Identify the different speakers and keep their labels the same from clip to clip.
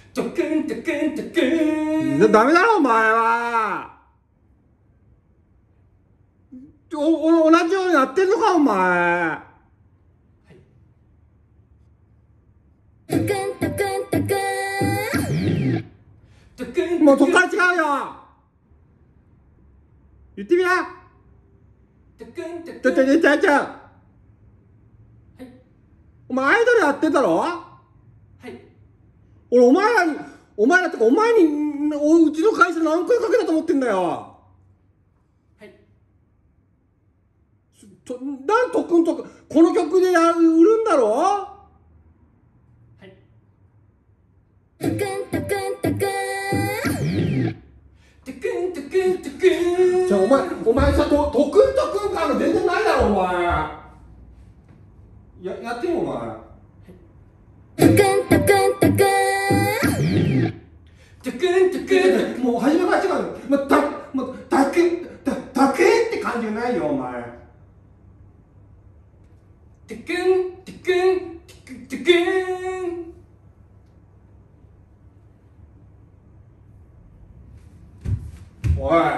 Speaker 1: ドクンドクンドクン。
Speaker 2: ダメだろお前は。同じようにやってんのかお前。
Speaker 3: トクントクントクン。
Speaker 1: ドクン。
Speaker 2: もうそっから違うよ。言ってみな。
Speaker 1: ドクンドクン。
Speaker 2: ちゃお前アイドルやってんだろ。
Speaker 1: はい。
Speaker 2: 俺お前らってかお前にうちの会社何回かけたと思ってんだよ。
Speaker 1: はい。
Speaker 2: なんとくんとこの曲で売るんだろ。
Speaker 1: はい。
Speaker 3: トクントクントクン。
Speaker 1: ドクンドクンドクン。
Speaker 2: じゃあお前さとくんか全然ないだろお前。やってよお前。
Speaker 3: トクントクントクン。
Speaker 1: ドクンドクン。
Speaker 2: もう初めから違うの。だけって感じじゃないよお前。
Speaker 1: ドクンドクンドクン。
Speaker 2: おい、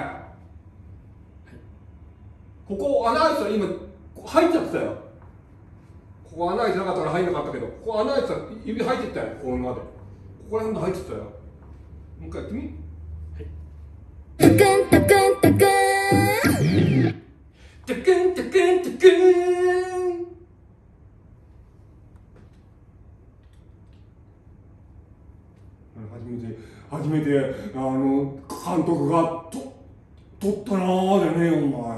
Speaker 2: ここ穴開いてたら今入っちゃってたよ。ここ穴開いてなかったから入んなかったけど、ここ穴開いてたら指入ってったよ。ここまでここら辺で入ってたよ。もう一回やってみ。
Speaker 3: トクントクントクン。
Speaker 1: ドクンドクンドクン。
Speaker 2: 初めて監督が撮ったなーじゃねえよお前。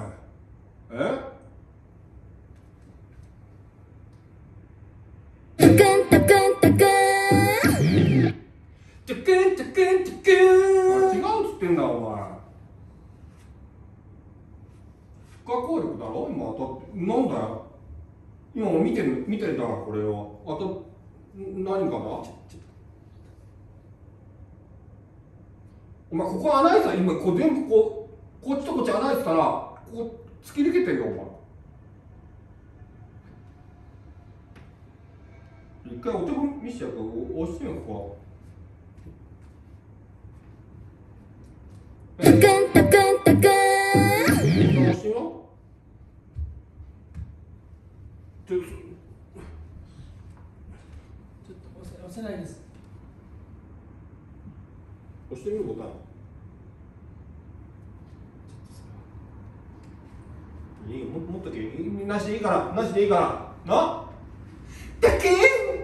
Speaker 3: トクントクントクン。
Speaker 1: ドクンドクンドクン。
Speaker 2: 違うっつってんだお前。不可抗力だろ今。だってなんだよ今も見てるんだからこれを。あと何かな。お前ここ穴開いてたら今こう全部こっちとこっち穴開いてたらここ突き抜けてるよお前。一回お手本見せてやるから押してよこ
Speaker 3: トクントクントクン。
Speaker 2: こ押してよ。
Speaker 1: ちょっと押せないです。
Speaker 2: 押してみるボタン。いいよ、もっとけ。なしでいいからなしでいいからな。だけ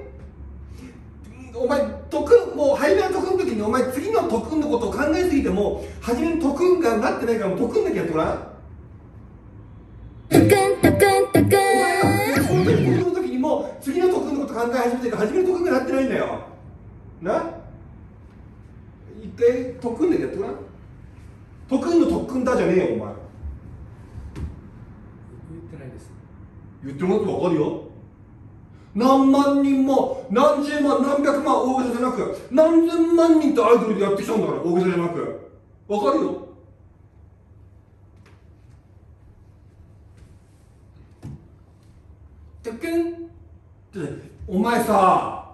Speaker 2: お前特もう初めの特訓の時にお前次の特訓のことを考えすぎても初めの特訓がなってないからもう特訓だけやってごらん。
Speaker 3: トクントクントクン。
Speaker 2: お前は本当に特訓の時にもう次の特訓のこと考え始めてるから初めの特訓がなってないんだよな。一回特訓だけやってごらん。特訓の特訓だじゃねえよお前。
Speaker 1: 言ってないです。
Speaker 2: 言ってもらって分かるよ。何万人も何十万何百万大げさじゃなく何千万人とアイドルでやってきたんだから大げさじゃなく分かるよ。
Speaker 1: ドクン。
Speaker 2: お前さ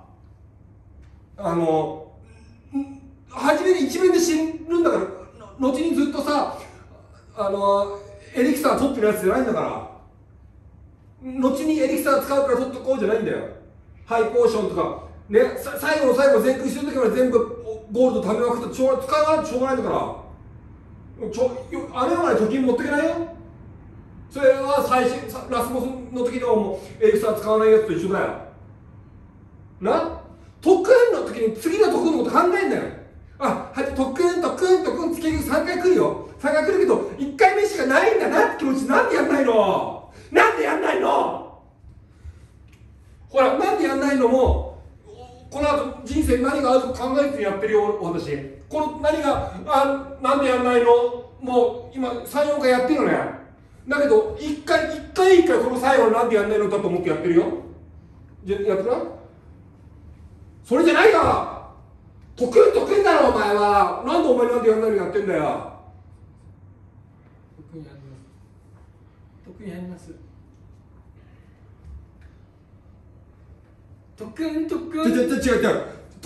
Speaker 2: 初めに一面で死ぬんだから後にずっとさエリクサー取ってるやつじゃないんだから。後にエリクサー使うから取っとこうじゃないんだよ。ハイポーションとかね、最後の最後全クリしてる時まで全部ゴールド貯めまくって使わないとしょうがないんだから。あれまで貯金持ってけないよ。それはラスボスの時のもうエリクサー使わないやつと一緒だよな。特訓の時に次の特訓のこと考えんだよ。特訓結局3回来るよ。3回来るけど1回目しかないんだなって気持ち。なんでやんないの。なんでやんないの。ほらなんでやんないのもこの後人生何があるか考えてやってるよ私。この何がなんでやんないのもう今 3,4 回やってるよね。だけど一回この最後のなんでやんないのだと思ってやってるよ。じゃやってな。それじゃないか。得意だろお前は。なんでお前なんでやんないのやってんだよ。
Speaker 1: 得意やります。得意やります。特訓。
Speaker 2: 違う。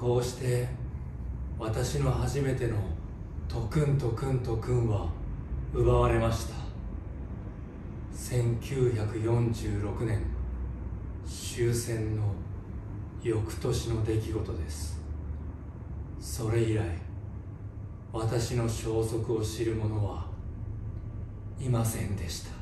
Speaker 1: こうして私の初めてのトクントクントクンは奪われました。1946年終戦の翌年の出来事です。それ以来私の消息を知る者はいませんでした。